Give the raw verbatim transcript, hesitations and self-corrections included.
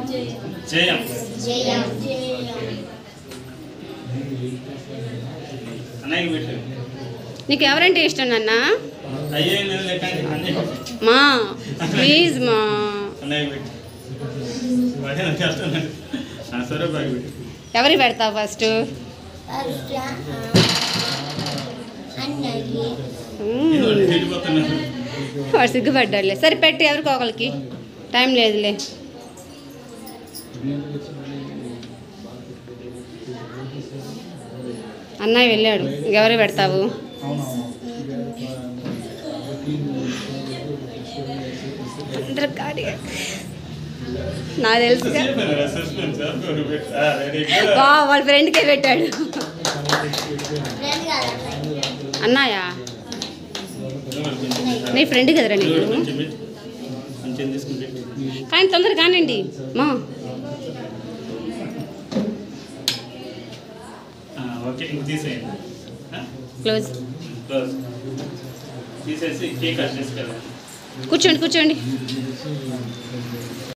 జయం అన్నయ్య పెట్టు. నీకు ఎవరంటే ఇష్టం నాన్న? అయ్యే నేను లెక్కండి అన్నయ్య మా ప్లీజ్ మా అన్నయ్య పెట్టు. బాగా నాకు చేస్తున్నాడు. సరే బాగా పెట్టు. ఎవరి పెడతావు ఫస్ట్? వెళ్ళిపోతున్నాను. వాడు సిగ్గుపడ్డాడులే. సరే పెట్టి ఎవరికి ఒకరికి, టైం లేదులే. అన్నయ్య వెళ్ళాడు, ఇంకెవరికి పెడతావు? నాకు తెలుసు వాళ్ళ ఫ్రెండ్కే పెట్టాడు. అన్నయ్య నీ ఫ్రెండ్ కదరా నీకు, కానీ తొందరగా కానండి మా. ఓకే తీసేయండి. క్లోజ్ క్లోజ్ తీసేసి కేక్ కట్ చేసుకెళ్ళండి. కూర్చోండి కూర్చోండి.